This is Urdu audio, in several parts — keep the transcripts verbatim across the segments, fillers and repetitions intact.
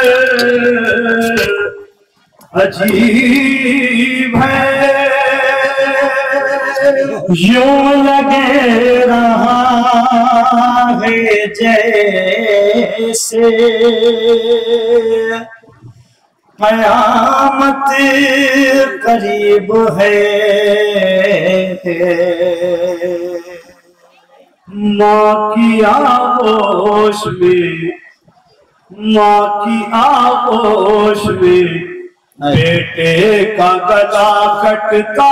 عجیب ہے یوں لگے رہا ہے جیسے قیامت قریب ہے ماں کی آغوش میں ماں کی آغوش میں بیٹے کا گلا کٹتا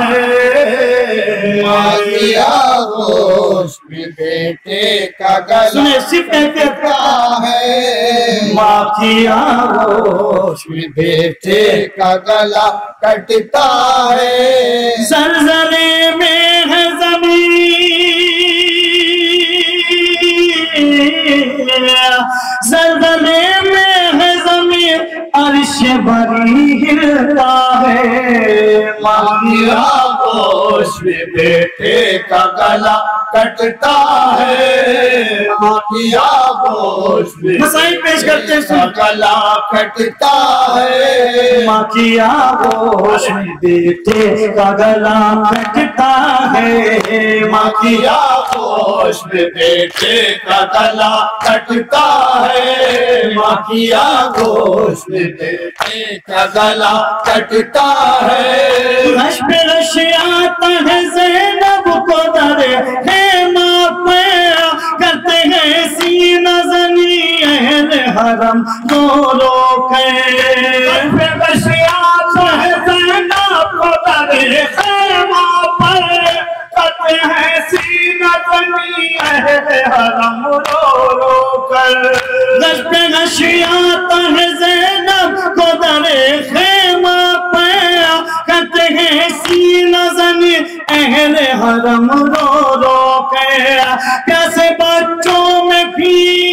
ہے ماں کی آغوش میں بیٹے کا گلا کٹتا ہے ماں کی آغوش میں بیٹے کا گلا کٹتا ہے زلزلے میں ہے زمین زلزلے میں ہے زمین عرش بری ہلتا ہے ماں کی آغوش میں بیٹے کا گلا کٹتا ہے ماں کی آغوش میں مسائل پیش کرتے ہیں کا گلا کٹتا ہے ماں کی آغوش میں بیٹے کا گلا کٹتا ہے ماں کی آغوش میں بیٹے کا گلا کٹتا ہے ماں کی آغوش میں بیٹے کا گلا کٹتا ہے رش پہ رش آتا ہے زینب کو در خیمہ پہ کرتے ہیں سینہ زنی اہل حرم رو رو کے رش پہ رش آتا ہے زینب کو در خیمہ پر کرتے ہیں سینہ زنی اہل حرم رو رو کر رش پہ رش آتا ہے زینب کو در خیمہ پہ کرتے ہیں سینہ زنی اہل حرم رو رو کے پیاسے بچوں میں بھی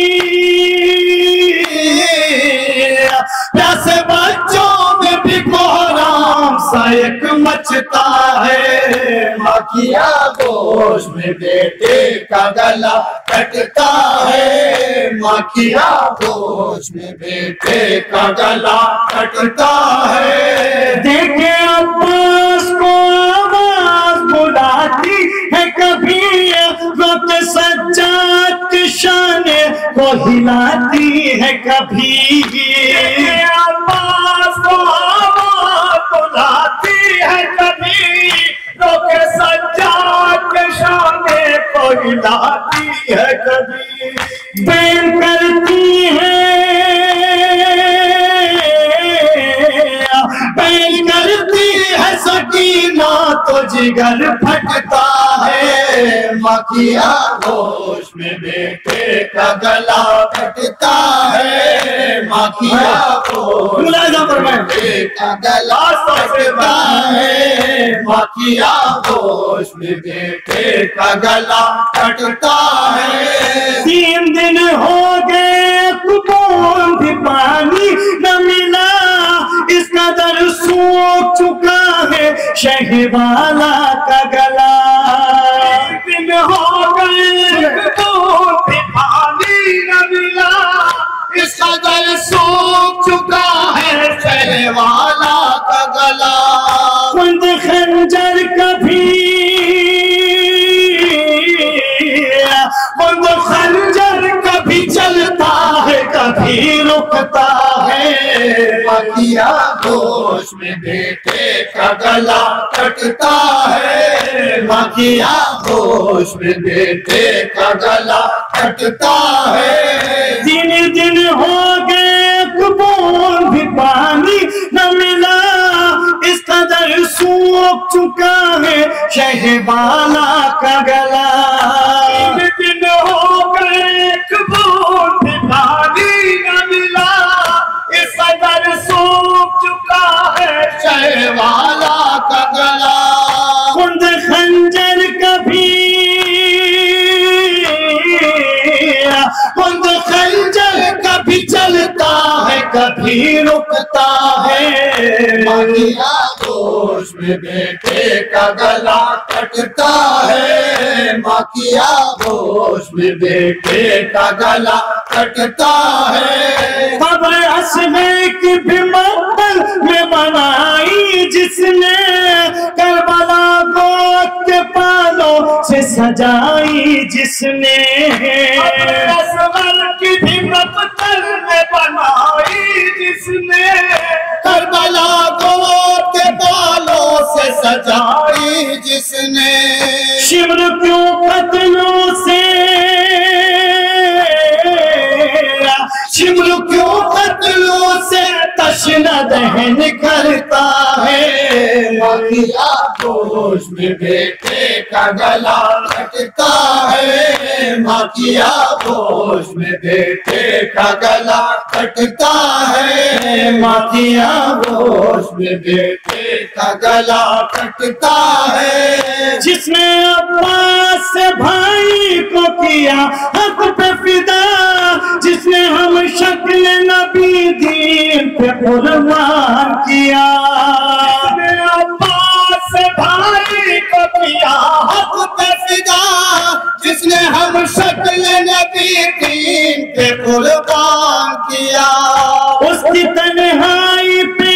پیاسے بچوں میں بھی کوہرام سا ایک مچتا ہے ماں کی آغوش میں بیٹے کا گلا کٹتا ہے ماں کی آغوش میں بیٹے کا گلا کٹتا ہے دیکھے عباس کو آواز بلاتی ہے کبھی وقت سجاد کی شان کو ہلاتی ہے کبھی عباس کو آواز بلاتی ہے کبھی وقت سجاد کی شان کو ہلاتی ہے کبھی بین کرتی ہے بین کرتی ہے سکینہ تو جگر پھٹتا ہے ماں کی آغوش میں بیٹے کا گلا پھٹتا ہے ماں کی آغوش میں بیٹے کا گلا پھٹتا ہے ماں کی آغوش میں بیٹے کا گلا پھٹتا ہے تین دن ہو گئے کبون بھی پانی نہ ملا اس قدر سوکھ چکا ہے شہوالا کا گلا تین دن ہو گئے کبون بھی پانی نہ ملا اس قدر سوکھ چکا ہے شہوالا کا گلا خند خنجر کبھی خود خنجر کبھی چلتا ہے کبھی رکتا ہے ماں کی آغوش میں بیٹے کا گلا کٹتا ہے ماں کی آغوش میں بیٹے کا گلا کٹتا ہے دن دن ہو گئے کبون بھی پانی نہ ملا اس قدر سوکھ چکا ہے شہوالا کا گلا دن ہو گئے کبون بھی پانی نہ ملا اس قدر سوکھ چکا ہے شہوالا کا گلا خند خنجر کبھی خود خنجر کبھی چلتا ہے کبھی رکتا ہے ماں کی آغوش میں بیٹے کا گلا کٹتا ہے ماں کی آغوش میں بیٹے کا گلا کٹتا ہے قبر اصغر کی بھی مقتل میں بنائی جس نے کربلا گود کے پالوں سے سجائی جس نے قبر اصغر کی بھی مقتل میں بنائی جس نے کربلا گود کے پالوں سے سجائی جس نے شمر کیوں قتلوں سے شمر کیوں قتلوں سے تشنہ دہن کرتا ہے ماکیا گوشت میں بیٹے کا گلا کٹتا ہے ماکیا گوشت میں بیٹے کا گلا کٹتا ہے ماکیا گوشت میں بیٹے کا گلا کٹتا ہے جس نے عباس سے بھائی کو کیا حق پہ فدا جس نے ہم شکل نبی دین پہ قربان کیا جس نے عباس سے بھائی کو کیا حق پہ فدا جس نے ہم شکل نبی دین پہ قربان کیا اس کی تنہائی پہ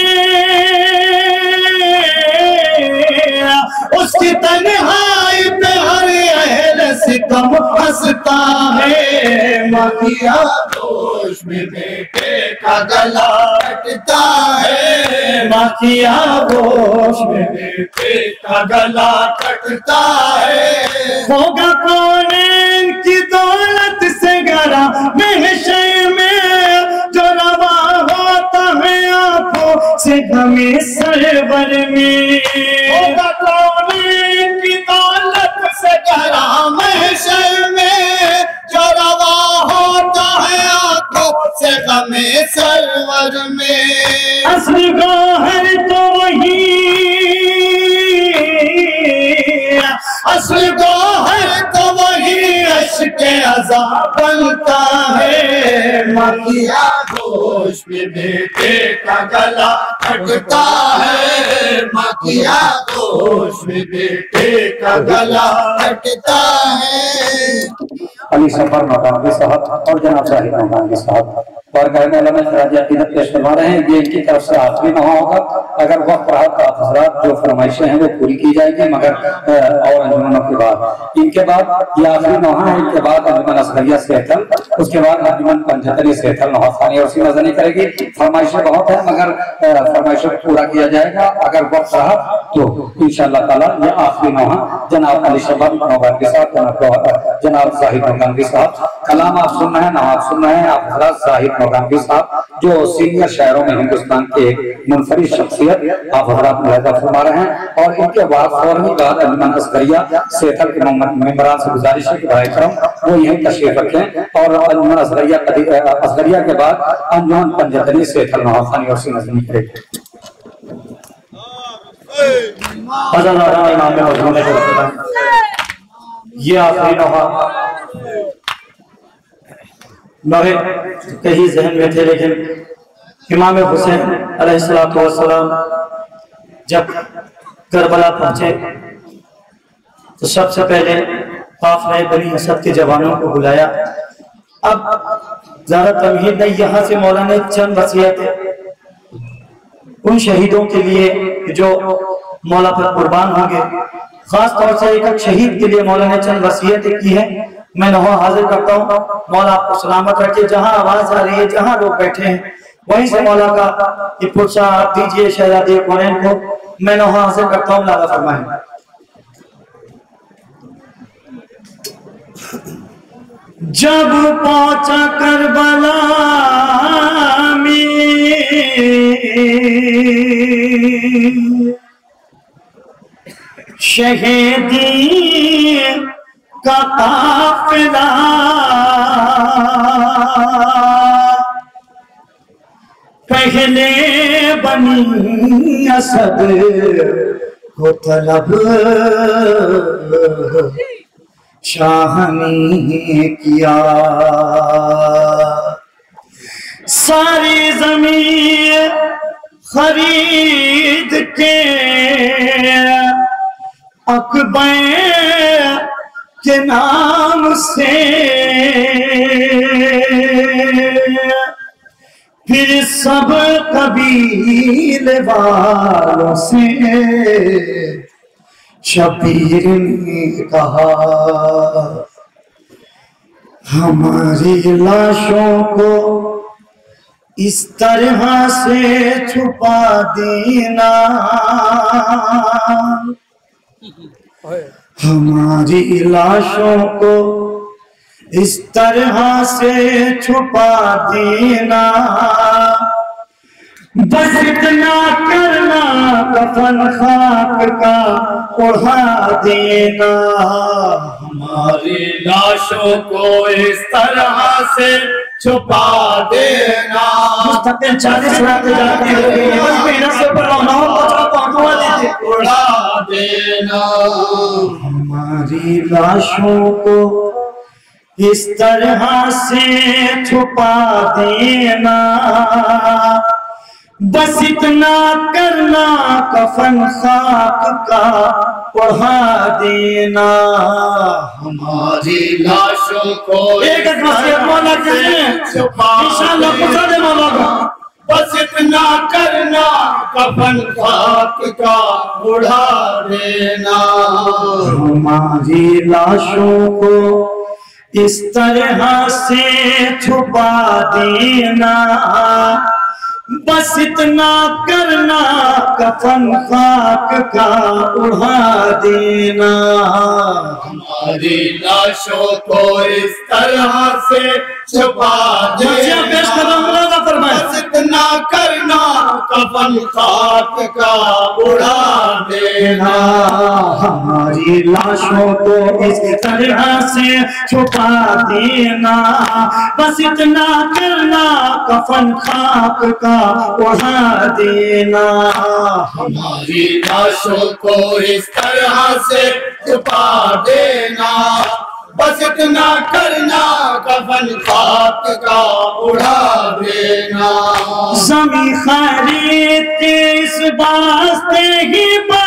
اس کی تنہائی پہ ہر اہل ستم ہنستا ہے ماکیا گوشت میں بیٹے کا گلا کٹتا ہے ماکیا گوشت میں بیٹے کا گلا کٹتا ہے ہوگا کونین کی دولت سے گرا محشر میں جو روا ہوتا ہے آنکھوں سے ہمیں سرور میں ہوگا کونین کی دولت سے گرا محشر میں جو روا ہوتا ہے آنکھوں سے ہمیں سرور میں اصل گوہر تو وہی اصل گوہر تو وہی عشق عذاب بنتا ہے ماکیا گوشت میں بیٹے کا گلا کٹتا ہے ماکیا گوشت میں بیٹے کا گلا کٹتا ہے علی سفر مقامی صاحب اور جناب صاحب مقامی صاحب اور گھر میں علماء خراج عقیدت پیش فرما رہے ہیں یہ ان کی طرف سے آخری نوحہ ہوگا اگر وقت رہا تو آپ حضرات جو فرمائشیں ہیں وہ پوری کی جائے گی مگر اور انجمنوں کے بعد ان کے بعد یہ آخری نوحہ ہے ان کے بعد انجمن اصغریہ سیتل اس کے بعد انجمن پنجتری سیتل نوحہ ثانی اور سی نظر کرے گی فرمائشیں بہت ہیں مگر فرمائشیں پورا کیا جائے گا اگر وقت رہا تو انشاءاللہ تعالیٰ یہ آخری نوحہ جناب علی شباب مبارک صاحب جناب جناب زاہد مقامگی صاحب کلام آپ سن رہے ہیں نہ آپ سن رہے ہیں آپ حضرات زاہد مقامگی صاحب جو سینئر شاعروں میں ہندوستان کے ایک منفرد شخصیت آپ حضرات ملاحظہ فرما رہے ہیں اور ان کے بعد فوراً بعد انجمن اصغریہ سیتل کے ممبران سے گزارش ہے کہ بھائی کرم وہ یہیں تشریف رکھیں اور انجمن اصغریہ اصغریہ کے بعد انجمن پنجتری سیتل نوحہ ثانی اور سی نظمی کرے گی حضرت آرام امام میں مجموعہ میں کرتا یہ آخری نوحہ مگر کہیں ذہن میں تھے لیکن امام حسین علیہ السلام جب کربلا پہنچے تو سب سے پہلے قافلہ بنی اسد کے جوانوں کو بلایا اب زیادہ تمہید نہیں یہاں سے مولانا نے چند وصیتیں ان شہیدوں کے لیے جو مولا پر قربان ہوں گے خاص طور سے ایک شہید کے لیے مولا نے چند وصیتیں کی ہیں میں نوحہ حاضر کرتا ہوں مولا آپ کو سلامت رکھے جہاں آواز آ رہی ہے جہاں لوگ بیٹھے ہیں وہیں سے مولا کا یہ پرسہ آپ دیجئے شہزادی کونین کو میں نوحہ حاضر کرتا ہوں لالا فرمائیں جب پہنچا کربلا میں شہیدی کا قافلہ پہلے بنی اسد کو طلب شاہ نے کیا ساری زمین خرید کے عقبہ کے نام سے پھر سب قبیلے والوں سے شبیر نے کہا ہماری لاشوں کو اس طرح سے چھپا دینا، ہماری لاشوں کو اس طرح سے چھپا دینا، بس اتنا کرنا کفن خاک کا اڑا دینا، ہماری لاشوں کو اس طرح سے چھپا دینا، مستقل چالیس راتے جاتے ہیں مہینہ سے پر روناؤں پچھا پہنچوا دیتے اڑا دینا، ہماری لاشوں کو اس طرح سے چھپا دینا، بس اتنا کرنا کفن خاک کا اڑا دینا، ہماری لاشوں کو ایک ایک وصیت مولا کہتے ہیں انشاءاللہ پوچھا دے مولا کا، بس اتنا کرنا کفن خاک کا اڑا دینا، ہماری لاشوں کو اس طرح سے چھپا دینا، بس اتنا کرنا کفن خاک کا اڑا دینا، ہماری لاشوں کو اس طرح سے چھپا دینا، پیش قدم مرادا فرمائے، بس اتنا کرنا کفن خاک کا اڑا دینا، ہماری لاشوں کو اس طرح سے چھپا دینا، بس اتنا کرنا کفن خاک کا اڑا دینا، ہماری لاشوں کو اس طرح سے چھپا دینا، بس اتنا کرنا کفن خاک کا اڑا دینا، زمین خرید کے اس واسطے ہی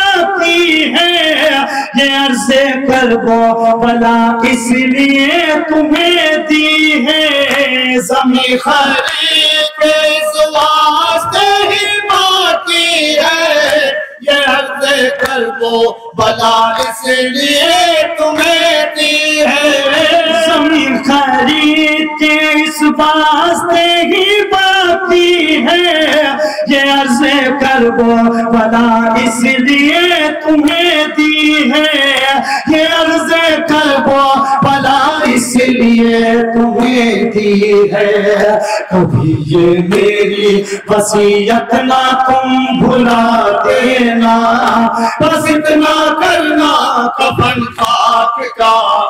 باقی ہے، یہ عرض کرب و بلا اس لیے تمہیں دی ہے، زمین خرید کے اس واسطے ہی باقی ہے، یہ عرض کرب و بلا اس لیے تمہیں دی ہے، زمین خرید کے اس واسطے ہی باقی ہے، یہ عرض کرب و بلا اس لیے تمہیں دی ہے، یہ عرض کرب و بلا اس لیے تمہیں دی ہے، کبھی یہ میری وصیت نہ تم بھلا دینا، بس اتنا کرنا کفن خاک کا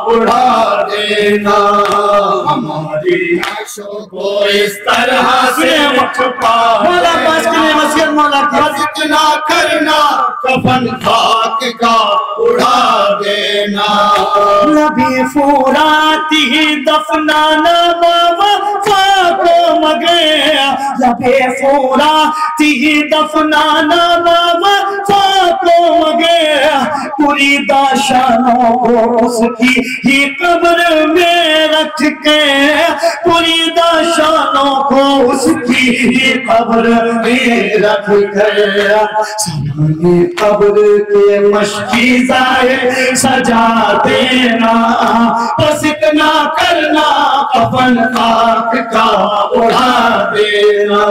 اڑا دینا، ہماری لاشوں کو اس طرح سے چھپا مولا پاس کے لئے وصیت مولا کی، بس اتنا کرنا کفن خاک کا اڑا دینا، نبی فوراتی ہی دفنانا وفا کو مگے، لبے فوراتی ہی دفنانا وفا کو مگے، پوری داشانوں کو اس کی ہی قبر میں رکھ کے، پوری داشانوں کو اس کی ہی قبر میں رکھ کے، سامنے قبر کے مشکی زائے سجا دینا، بس اتنا کرنا کفن خاک کا اڑا دینا،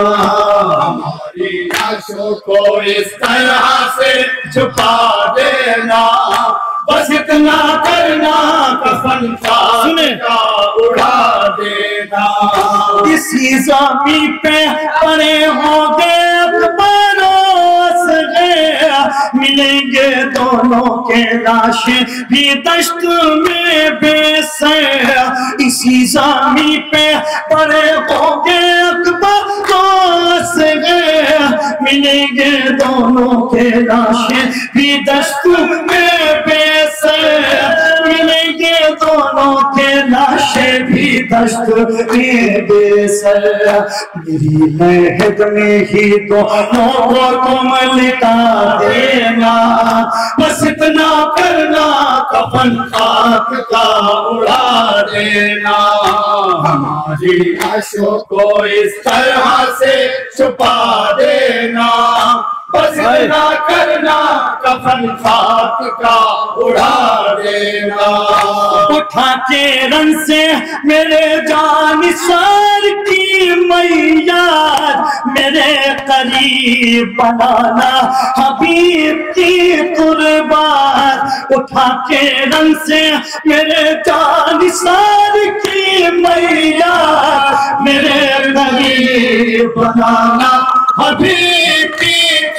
ہماری لاشوں کو اس طرح سے چھپا دینا، بس اتنا کرنا کفن خاک کا اڑا دینا، اسی زمین پہ پڑے ہوں گے اکبر و اصغر، ملیں گے دونوں کے لاشیں بھی دشت میں بے سر، اسی زمین پہ پڑے ہوں گے اکبر و اصغر، ملیں گے دونوں کے لاشیں بھی دشت میں بے سر، ملیں گے دونوں کے لاشیں بھی دشت میں بے سر، میری مہد میں ہی دونوں کو تم لٹا دینا، بس اتنا کرنا کفن خاک کا اڑا دینا، हमारी लाशों को इस तरह से छुपा देना, बस इतना करना कफन खाक का उड़ा देना। उठा के रन से मेरे जानिसार की मैया, मेरे करीब बनाना हबीब की कुर्बान। उठा के रन से मेरे जानिसार की मैया, मेरे करीब बनाना हबीब की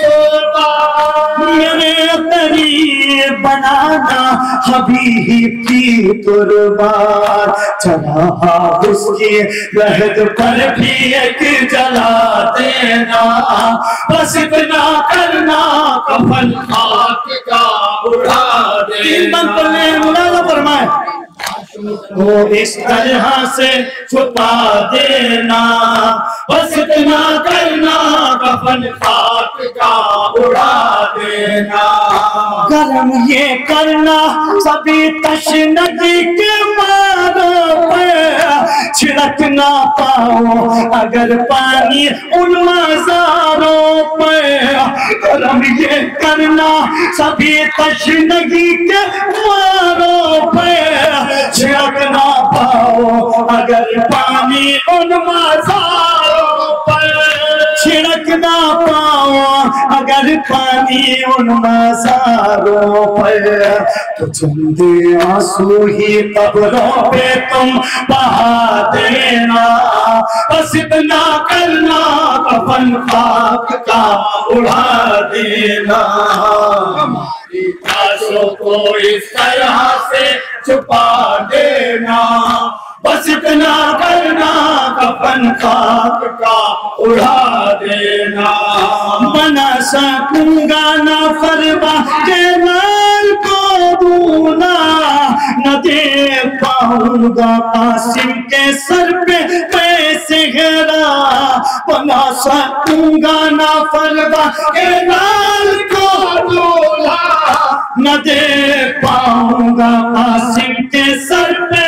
मेरे करीब बनाना हबीब की कुर्बान। चढ़ा उसकी रहद पर भी एक जला देना, बस इतना करना कफन खाक का उड़ा देना। फरमाए वो इस तरह से छुपा देना, बस इतना करना कफन खाक का उड़ा देना। करम ये करना सभी तशनगी के मारों पे छिड़क ना पाओ अगर पानी उन मज़ारों पे। करम ये करना सभी तशनगी के मारों पे छिड़क ना पाओ अगर पानी उन मज़ारों पर। छिड़क ना पाओ अगर पानी उन मज़ारों पर, तो चंदे आंसू ही कब्रों पे तुम बहा देना, बस इतना करना कफन खाक का उड़ा देना। हमारी लाशों को इस तरह से छुपा देना, बस इतना करना कफन खाक का उड़ा देना। बना सकूंगा ना फरवा के लाल को दूना, न दे पाऊंगा कासिम के सर पे पैसे गिरा। बना सकूंगा ना फरवा के लाल को दूना, न दे पाऊंगा कासिम के सर पे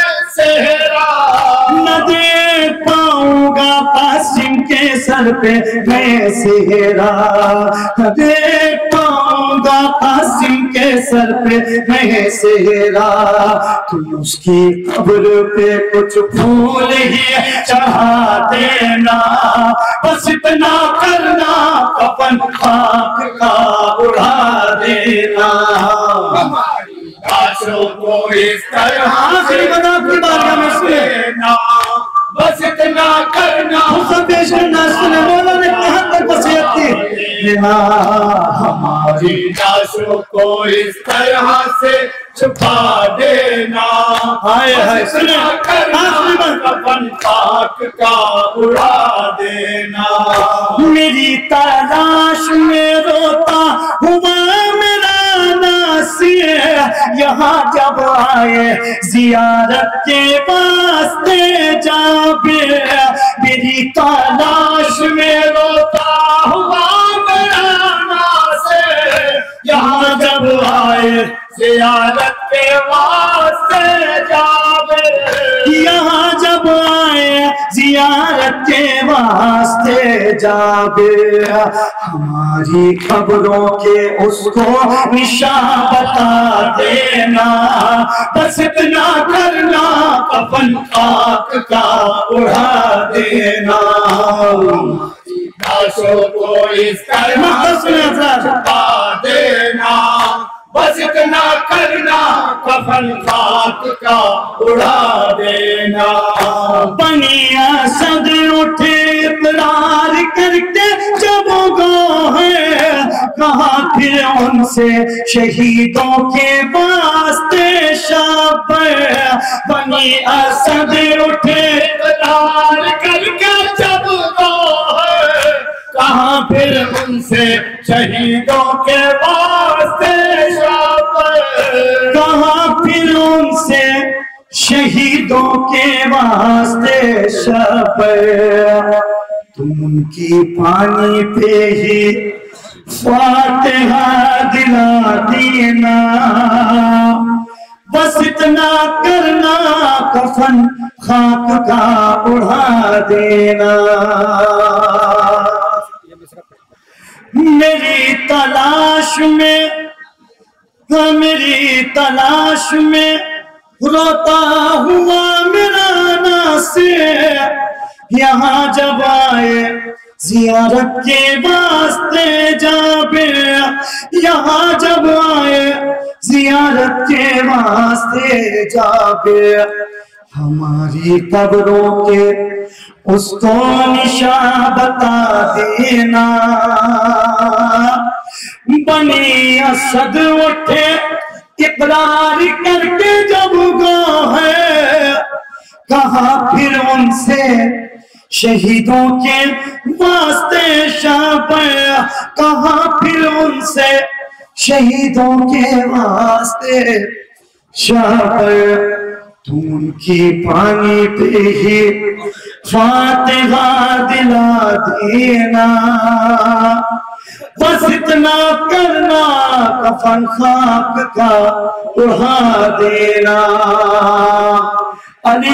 न दे पाऊंगा कासिम के सर पे मैं सेहरा, न दे पाऊंगा कासिम के सर पे मैं सेहरा। तुम उसकी कब्र पे कुछ फूल ही चढ़ा देना, बस इतना करना कफन खाक का उड़ा देना। लाशों को इस तरह से देना, बस इतना करना पेश करना। सुने मौला ने कहाँ तक वसीयत की। हमारी लाशों को इस तरह से छुपा देना, हाय हाय सुने कफन खाक का उड़ा देना। मेरी तलाश में रोता हुआ मेरा यहाँ जब आए जियारत के वास्ते जाबिर, मेरी तलाश में रोता हुआ मेरा नासिर। यहाँ जब आए जियारत के वास्ते जाबिर, यहाँ जब आए जियारत के वास्ते जाबिर। हमारी खबरों के उसको निशान बता देना, बस इतना करना कफन खाक का उड़ा देना। लाशों को इस तरह से छुपा देना, बस इतना करना कफन खाक का उड़ा देना। बनिया सद उठे इकरार करके जब गो है, कहा फिर उनसे शहीदों के वास्ते शाबाश। बनी असद उठे इकरार करके जब गो है, कहा फिर उनसे शहीदों के वास्ते कहा फिर उनसे शहीदों के वास्ते शब। तुम उनकी पानी पे ही फातिहा दिला देना, बस इतना करना کفن خاک کا اڑا دینا میری تلاش میں میری تلاش میں روتا ہوا میرا ناصر یہاں جب آئے زیارت کے واسطے جابر یہاں جب آئے زیارت کے واسطے جابر ہماری قبروں کے اس کو نشان بتا دینا بنی اسد اٹھے اقرار کر کے جب گئے کہا پھر ان سے شہیدوں کے واسطے شابر کہا پھر ان سے شہیدوں کے واسطے شابر تم ان کی پانی پہ ہی فاتحہ دلا دینا بس اتنا کرنا کفن خاک کا اڑا دینا علی